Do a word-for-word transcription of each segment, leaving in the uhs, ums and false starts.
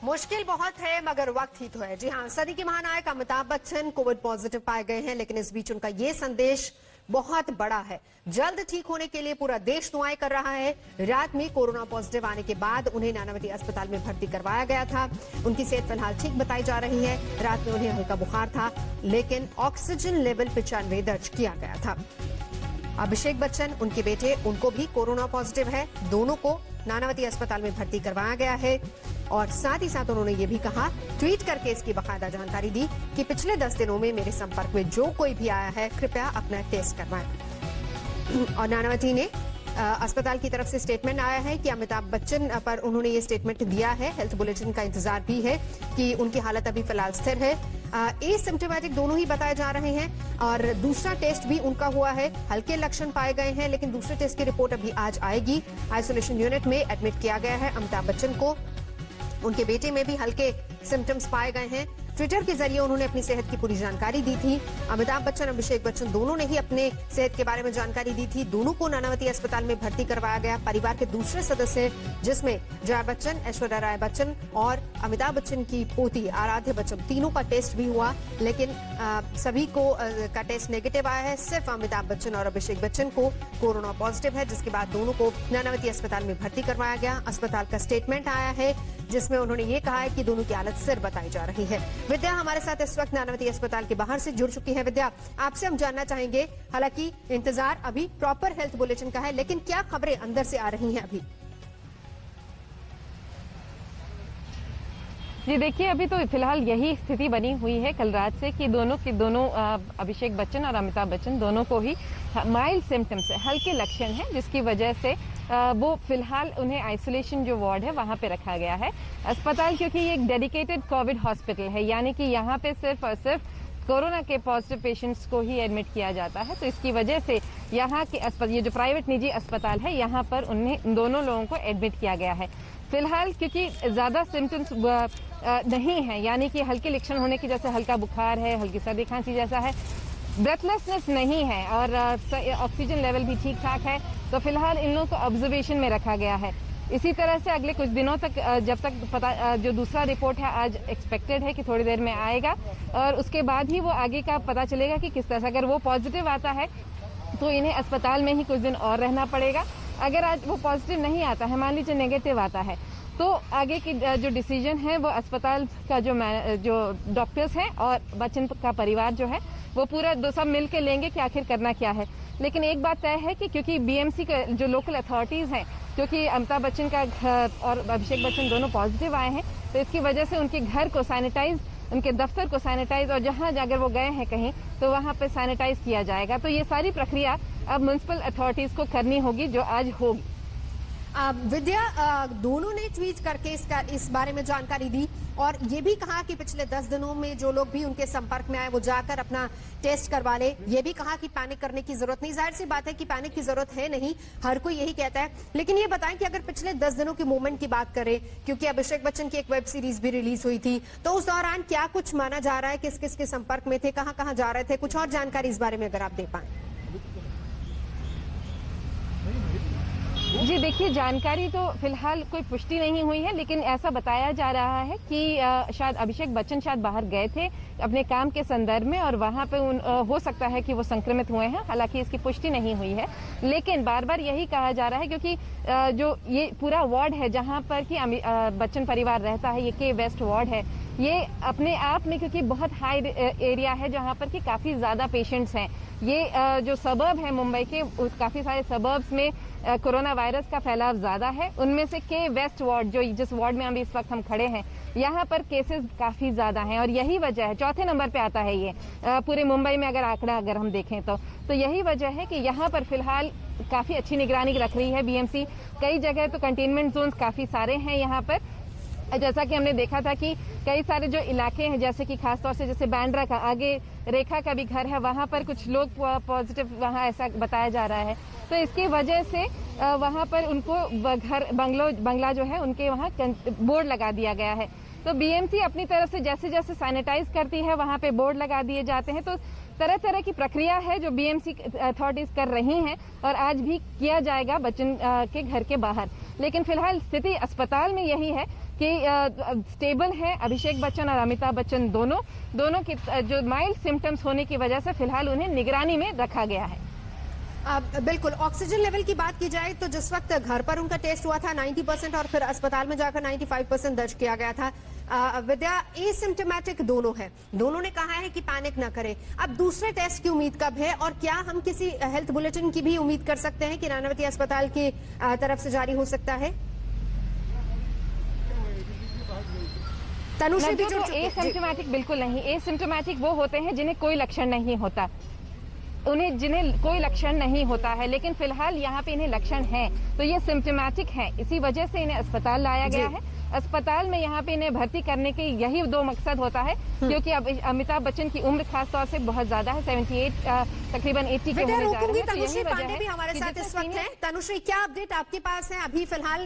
मुश्किल बहुत है मगर वक्त ही तो है। जी हाँ, सदी के महानायक अमिताभ बच्चन कोविड पॉजिटिव पाए गए हैं, लेकिन इस बीच उनका ये संदेश बहुत बड़ा है। जल्द ठीक होने के लिए पूरा देश दुआएं कर रहा है। रात में कोरोना पॉजिटिव आने के बाद उन्हें नानावती अस्पताल में भर्ती करवाया गया था। उनकी सेहत फिलहाल ठीक बताई जा रही है। रात में उन्हें हल्का बुखार था, लेकिन ऑक्सीजन लेवल पिचानवे दर्ज किया गया था। अभिषेक बच्चन, उनके बेटे, उनको भी कोरोना पॉजिटिव है। दोनों को नानावती अस्पताल में भर्ती करवाया गया है और साथ ही साथ उन्होंने ये भी कहा, ट्वीट करके इसकी बाकायदा जानकारी दी कि पिछले दस दिनों में मेरे संपर्क में जो कोई भी आया है कृपया अपना टेस्ट करवाएं। और नानावती ने अस्पताल की तरफ से स्टेटमेंट आया है कि अमिताभ बच्चन पर उन्होंने ये स्टेटमेंट दिया है। हेल्थ बुलेटिन का इंतजार भी है कि उनकी हालत अभी फिलहाल स्थिर है। एसिम्प्टोमेटिक दोनों ही बताए जा रहे हैं और दूसरा टेस्ट भी उनका हुआ है। हल्के लक्षण पाए गए हैं, लेकिन दूसरे टेस्ट की रिपोर्ट अभी आज आएगी। आइसोलेशन यूनिट में एडमिट किया गया है अमिताभ बच्चन को। उनके बेटे में भी हल्के सिम्टम्स पाए गए हैं। ट्विटर के जरिए उन्होंने अपनी सेहत की पूरी जानकारी दी थी। अमिताभ बच्चन, अभिषेक बच्चन दोनों ने ही अपने सेहत के बारे में जानकारी दी थी। दोनों को नानावती अस्पताल में भर्ती करवाया गया। परिवार के दूसरे सदस्य, जिसमें जया बच्चन, ऐश्वर्या राय बच्चन और अमिताभ बच्चन की पोती आराध्या बच्चन, तीनों का टेस्ट भी हुआ, लेकिन आ, सभी को आ, का टेस्ट नेगेटिव आया है। सिर्फ अमिताभ बच्चन और अभिषेक बच्चन को कोरोना पॉजिटिव है, जिसके बाद दोनों को नानावती अस्पताल में भर्ती करवाया गया। अस्पताल का स्टेटमेंट आया है जिसमें उन्होंने ये कहा है कि दोनों की हालत स्थिर बताई जा रही है। विद्या हमारे साथ इस वक्त नानावती अस्पताल के बाहर से जुड़ चुकी है। विद्या, आपसे हम जानना चाहेंगे, हालांकि इंतजार अभी प्रॉपर हेल्थ बुलेटिन का है, लेकिन क्या खबरें अंदर से आ रही हैं अभी? जी देखिए, अभी तो फिलहाल यही स्थिति बनी हुई है कल रात से कि दोनों के दोनों अभिषेक बच्चन और अमिताभ बच्चन दोनों को ही माइल्ड सिम्टम्स है, हल्के लक्षण हैं, जिसकी वजह से वो फिलहाल उन्हें आइसोलेशन जो वार्ड है वहां पे रखा गया है। अस्पताल क्योंकि ये एक डेडिकेटेड कोविड हॉस्पिटल है, यानी कि यहाँ पे सिर्फ और सिर्फ कोरोना के पॉजिटिव पेशेंट्स को ही एडमिट किया जाता है, तो इसकी वजह से यहाँ के अस्पताल, ये जो प्राइवेट निजी अस्पताल है, यहाँ पर उन्हें दोनों लोगों को एडमिट किया गया है। फिलहाल क्योंकि ज्यादा सिम्टम्स नहीं है, यानी कि हल्के लक्षण होने की, जैसे हल्का बुखार है, हल्की सर्दी खांसी जैसा है, ब्रेथलेसनेस नहीं है और ऑक्सीजन लेवल भी ठीक ठाक है, तो फिलहाल इन लोगों को ऑब्जर्वेशन में रखा गया है। इसी तरह से अगले कुछ दिनों तक, जब तक पता, जो दूसरा रिपोर्ट है आज एक्सपेक्टेड है कि थोड़ी देर में आएगा और उसके बाद ही वो आगे का पता चलेगा कि किस तरह से। अगर वो पॉजिटिव आता है तो इन्हें अस्पताल में ही कुछ दिन और रहना पड़ेगा। अगर आज वो पॉजिटिव नहीं आता है, मान लीजिए नेगेटिव आता है, तो आगे की जो डिसीजन है वो अस्पताल का जो जो डॉक्टर्स हैं और बच्चन का परिवार जो है वो पूरा दो सब मिल के लेंगे कि आखिर करना क्या है। लेकिन एक बात तय है कि क्योंकि बीएमसी के जो लोकल अथॉरिटीज हैं, क्योंकि अमिताभ बच्चन का घर और अभिषेक बच्चन दोनों पॉजिटिव आए हैं, तो इसकी वजह से उनके घर को सैनिटाइज, उनके दफ्तर को सैनिटाइज और जहां अगर वो गए हैं कहीं तो वहां पे सैनिटाइज किया जाएगा। तो ये सारी प्रक्रिया अब म्युनिसिपल अथॉरिटीज को करनी होगी, जो आज होगी। विद्या, दोनों ने ट्वीट करके इसका इस बारे में जानकारी दी और ये भी कहा कि पिछले दस दिनों में जो लोग भी उनके संपर्क में आए वो जाकर अपना टेस्ट करवा ले। ये भी कहा कि पैनिक करने की जरूरत नहीं। जाहिर सी बात है कि पैनिक की जरूरत है नहीं, हर कोई यही कहता है। लेकिन ये बताएं कि अगर पिछले दस दिनों के मूवमेंट की बात करें, क्योंकि अभिषेक बच्चन की एक वेब सीरीज भी रिलीज हुई थी, तो उस दौरान क्या कुछ माना जा रहा है, किस किस के संपर्क में थे, कहाँ कहाँ जा रहे थे, कुछ और जानकारी इस बारे में अगर आप दे पाए। जी देखिए, जानकारी तो फिलहाल कोई पुष्टि नहीं हुई है, लेकिन ऐसा बताया जा रहा है कि शायद अभिषेक बच्चन शायद बाहर गए थे अपने काम के संदर्भ में और वहां पे उन, हो सकता है कि वो संक्रमित हुए हैं। हालांकि इसकी पुष्टि नहीं हुई है, लेकिन बार बार यही कहा जा रहा है क्योंकि जो ये पूरा वार्ड है जहां पर कि बच्चन परिवार रहता है, ये के वेस्ट वार्ड है, ये अपने आप में क्योंकि बहुत हाई एरिया है जहां पर कि काफी ज्यादा पेशेंट्स हैं। ये जो सबर्ब है मुंबई के, काफी सारे सबर्ब्स में कोरोना वायरस का फैलाव ज्यादा है। उनमें से के वेस्ट वार्ड, जो जिस वार्ड में हम इस वक्त हम खड़े हैं, यहाँ पर केसेस काफी ज्यादा हैं और यही वजह है, चौथे नंबर पे आता है ये पूरे मुंबई में अगर आंकड़ा अगर हम देखें तो तो यही वजह है कि यहाँ पर फिलहाल काफी अच्छी निगरानी रख रही है बीएमसी। कई जगह तो कंटेनमेंट जोन काफी सारे हैं यहाँ पर, जैसा कि हमने देखा था कि कई सारे जो इलाके हैं, जैसे कि खासतौर से जैसे बांद्रा का आगे रेखा का भी घर है, वहां पर कुछ लोग पॉजिटिव वहां ऐसा बताया जा रहा है, तो इसकी वजह से वहां पर उनको घर बंगलो बंगला जो है उनके वहां बोर्ड लगा दिया गया है। तो बीएमसी अपनी तरफ से जैसे जैसे सैनिटाइज करती है वहां पे बोर्ड लगा दिए जाते हैं। तो तरह तरह की प्रक्रिया है जो बीएमसी अथॉरिटीज कर रही हैं और आज भी किया जाएगा बच्चन के घर के बाहर। लेकिन फिलहाल स्थिति अस्पताल में यही है कि स्टेबल है अभिषेक बच्चन और अमिताभ बच्चन दोनों दोनों की जो माइल्ड सिम्टम्स होने की वजह से फिलहाल उन्हें निगरानी में रखा गया है। अब बिल्कुल ऑक्सीजन लेवल की बात की जाए तो जिस वक्त घर पर उनका टेस्ट हुआ था नब्बे परसेंट और फिर अस्पताल में जाकर पचानवे परसेंट दर्ज किया गया था। आ, विद्या एसिम्प्टोमेटिक दोनों है, दोनों ने कहा है कि पैनिक ना करें। अब दूसरे टेस्ट की उम्मीद कब है और क्या हम किसी हेल्थ बुलेटिन की भी उम्मीद कर सकते हैं कि नानावती अस्पताल की तरफ से जारी हो सकता है? तनुश्री भी जुड़ चुकी है। एसिम्प्टोमेटिक बिल्कुल नहीं, एसिम्प्टोमेटिक वो होते हैं जिन्हें कोई लक्षण नहीं होता, उन्हें जिन्हें कोई लक्षण नहीं होता है, लेकिन फिलहाल यहाँ पे इन्हें लक्षण हैं, तो ये सिम्प्टोमेटिक है, इसी वजह से इन्हें अस्पताल लाया गया है। अस्पताल में यहाँ पे इन्हें भर्ती करने के यही दो मकसद होता है, क्योंकि अब अमिताभ बच्चन की उम्र खास तौर से बहुत ज्यादा है, अठहत्तर तकरीबन अस्सी के होने जा रहे हैं। तनुश्री पांडे भी हमारे साथ इस वक्त है। तनुश्री, क्या अपडेट आपके पास है अभी फिलहाल?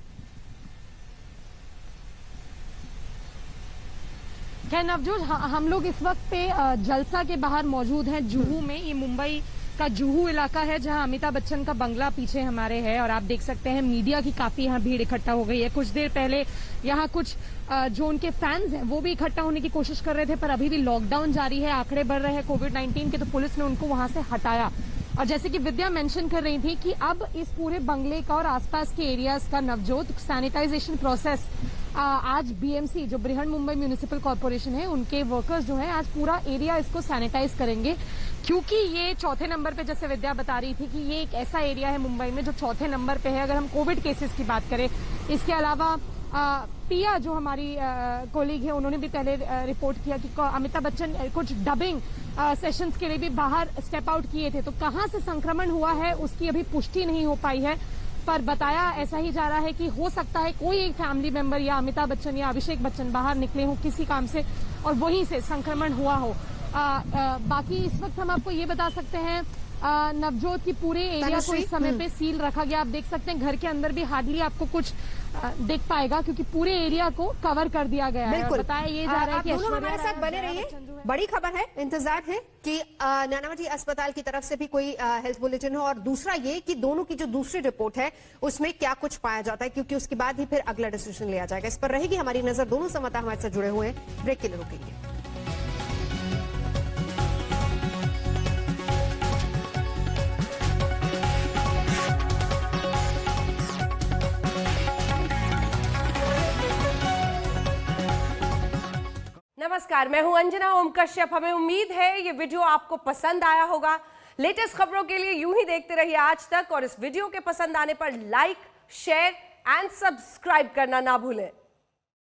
खैर नवजोत, हम लोग इस वक्त पे जलसा के बाहर मौजूद हैं जुहू में। ये मुंबई का जुहू इलाका है जहां अमिताभ बच्चन का बंगला पीछे हमारे है और आप देख सकते हैं मीडिया की काफी यहाँ भीड़ इकट्ठा हो गई है। कुछ देर पहले यहाँ कुछ जो उनके फैंस हैं वो भी इकट्ठा होने की कोशिश कर रहे थे, पर अभी भी लॉकडाउन जारी है, आंकड़े बढ़ रहे हैं कोविड नाइन्टीन के, तो पुलिस ने उनको वहां से हटाया। और जैसे कि विद्या मेंशन कर रही थी कि अब इस पूरे बंगले का और आसपास के एरियाज का नवजोत सैनिटाइजेशन प्रोसेस आज बीएमसी जो बृहन मुंबई म्यूनिसिपल कॉर्पोरेशन है उनके वर्कर्स जो है आज पूरा एरिया इसको सैनिटाइज करेंगे, क्योंकि ये चौथे नंबर पे, जैसे विद्या बता रही थी कि ये एक ऐसा एरिया है मुंबई में जो चौथे नंबर पे है अगर हम कोविड केसेस की बात करें। इसके अलावा आ, पिया जो हमारी कोलीग है उन्होंने भी पहले आ, रिपोर्ट किया कि अमिताभ बच्चन कुछ डबिंग सेशंस के लिए भी बाहर स्टेप आउट किए थे, तो कहां से संक्रमण हुआ है उसकी अभी पुष्टि नहीं हो पाई है, पर बताया ऐसा ही जा रहा है कि हो सकता है कोई एक फैमिली मेंबर या अमिताभ बच्चन या अभिषेक बच्चन बाहर निकले हो किसी काम से और वहीं से संक्रमण हुआ हो। आ, आ, बाकी इस वक्त हम आपको ये बता सकते हैं आ, नवजोत की पूरे एरिया को इस समय पे सील रखा गया। आप देख सकते हैं घर के अंदर भी हार्डली आपको कुछ आ, देख पाएगा क्योंकि पूरे एरिया को कवर कर दिया गया है। बताया ये जा रहा है कि हमारे साथ बने रहिए, बड़ी खबर है, इंतजार है कि नानावती अस्पताल की तरफ से भी कोई हेल्थ बुलेटिन हो और दूसरा ये कि दोनों की जो दूसरी रिपोर्ट है उसमें क्या कुछ पाया जाता है, क्योंकि उसके बाद ही फिर अगला डिसीजन लिया जाएगा। इस पर रहेगी हमारी नजर। दोनों संवाददाता हमारे साथ जुड़े हुए हैं, ब्रेक के लिए रुकेंगे। नमस्कार, मैं हूं अंजना ओम कश्यप। हमें उम्मीद है ये वीडियो आपको पसंद आया होगा। लेटेस्ट खबरों के लिए यूं ही देखते रहिए आज तक और इस वीडियो के पसंद आने पर लाइक, शेयर एंड सब्सक्राइब करना ना भूलें।